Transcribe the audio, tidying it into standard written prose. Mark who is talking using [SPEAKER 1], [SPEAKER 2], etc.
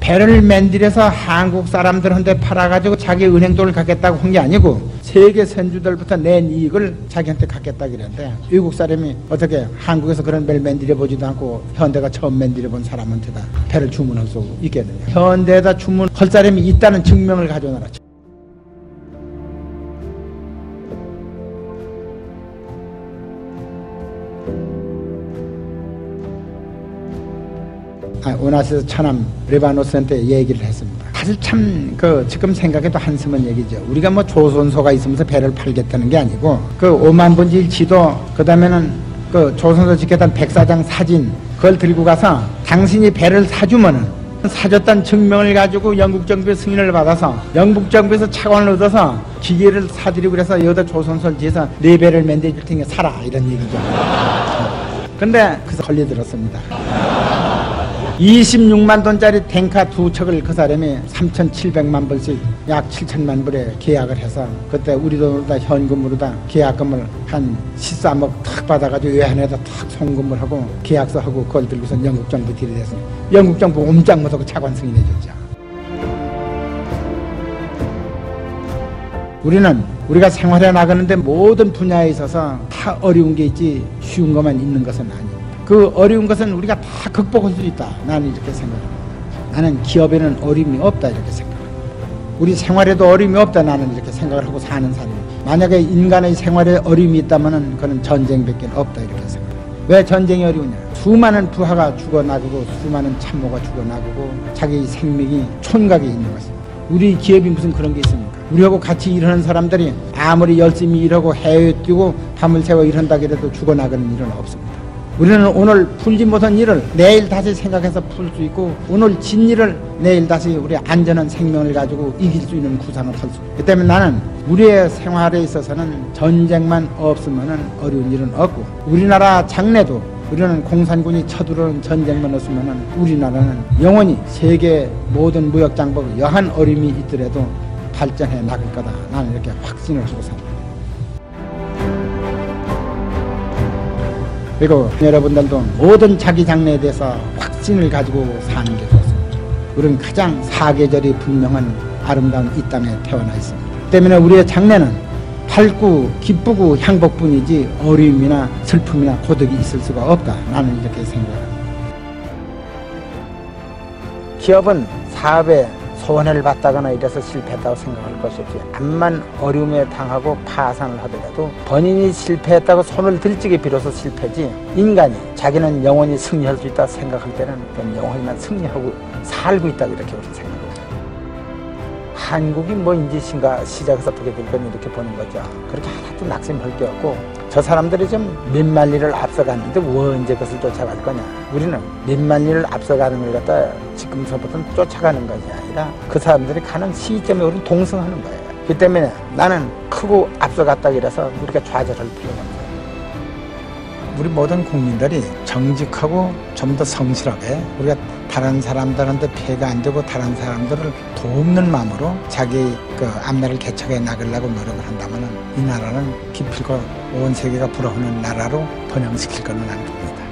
[SPEAKER 1] 배를 만들어서 한국 사람들한테 팔아가지고 자기 은행돈을 갖겠다고 한 게 아니고 세계 선주들부터 낸 이익을 자기한테 갖겠다 그랬는데 외국 사람이 어떻게 한국에서 그런 배를 만들어 보지도 않고 현대가 처음 만들어 본 사람한테다 배를 주문할 수 있겠느냐. 현대에다 주문할 사람이 있다는 증명을 가져오너라. 오나시스 천암 레바노스한테 얘기를 했습니다. 사실 참 지금 생각해도 한심한 얘기죠. 우리가 뭐 조선소가 있으면서 배를 팔겠다는 게 아니고 그 5만 번지 지도 그다음에는 그 조선소 지켰던 백사장 사진 그걸 들고 가서 당신이 배를 사주면은 사줬다는 증명을 가지고 영국 정부의 승인을 받아서 영국 정부에서 차관을 얻어서 기계를 사드리고 그래서 여기다 조선소를 지어서 4배를 만들어줄 테니까 사라 이런 얘기죠. 근데 그래서 걸려들었습니다. 26만 돈짜리 탱카 2척을 그 사람이 3,700만 불씩 약 7천만 불에 계약을 해서 그때 우리 돈으로 다 현금으로 다 계약금을 한 13억 탁 받아가지고 외환에다 탁 송금을 하고 계약서 하고 그걸 들고서 영국 정부 들이댔습니다. 영국 정부 옴짝 못하고 차관 승인해줬죠. 우리가 생활해 나가는데 모든 분야에 있어서 다 어려운 게 있지 쉬운 것만 있는 것은 아닙니다. 그 어려운 것은 우리가 다 극복할 수 있다. 나는 이렇게 생각합니다. 나는 기업에는 어려움이 없다 이렇게 생각합니다. 우리 생활에도 어려움이 없다 나는 이렇게 생각을 하고 사는 사람입니다. 만약에 인간의 생활에 어려움이 있다면 그는 전쟁밖에 없다 이렇게 생각합니다. 왜 전쟁이 어려우냐. 수많은 부하가 죽어나가고 수많은 참모가 죽어나가고 자기 생명이 촌각에 있는 것입니다. 우리 기업이 무슨 그런 게 있습니까? 우리하고 같이 일하는 사람들이 아무리 열심히 일하고 해외에 뛰고 밤을 새워 일한다 그래도 죽어나가는 일은 없습니다. 우리는 오늘 풀지 못한 일을 내일 다시 생각해서 풀 수 있고 오늘 진 일을 내일 다시 우리 안전한 생명을 가지고 이길 수 있는 구상을 할 수 있기 때문에 나는 우리의 생활에 있어서는 전쟁만 없으면 어려운 일은 없고 우리나라 장래도 우리는 공산군이 쳐들어오는 전쟁만 없으면 우리나라는 영원히 세계 모든 무역장벽 여한 어려움이 있더라도 발전해 나갈 거다. 나는 이렇게 확신을 하고 삽니다. 그리고 여러분들도 모든 자기 장래에 대해서 확신을 가지고 사는 게 좋습니다. 우리는 가장 사계절이 분명한 아름다운 이 땅에 태어나 있습니다. 때문에 우리의 장래는 밝고 기쁘고 행복뿐이지 어려움이나 슬픔이나 고독이 있을 수가 없다. 나는 이렇게 생각합니다. 기업은 사업에 손해를 봤다거나 이래서 실패했다고 생각할 것이지 암만 어려움에 당하고 파산을 하더라도 본인이 실패했다고 손을 들찌게 비로소 실패지 인간이 자기는 영원히 승리할 수 있다 생각할 때는 그건 영원히만 승리하고 살고 있다고 이렇게 우리 생각합니다. 한국이 뭐 인지신가 시작해서 어떻게 될 건 이렇게 보는 거죠. 그렇게 하나도 낙심할 게 없고 저 사람들이 좀 몇만 리를 앞서갔는데 언제 그것을 쫓아갈 거냐. 우리는 몇만 리를 앞서가는 걸 갖다 지금서부터는 쫓아가는 것이 아니라 그 사람들이 가는 시점에 우리는 동승하는 거예요. 그 때문에 나는 크고 앞서갔다 그래서 우리가 좌절할 필요가 없어요. 우리 모든 국민들이 정직하고 좀 더 성실하게 우리가 다른 사람들한테 피해가 안 되고 다른 사람들을 돕는 마음으로 자기 앞날을 개척해 나가려고 노력을 한다면 이 나라는 기필코 온 세계가 부러워하는 나라로 번영시킬 거는 안 봅니다.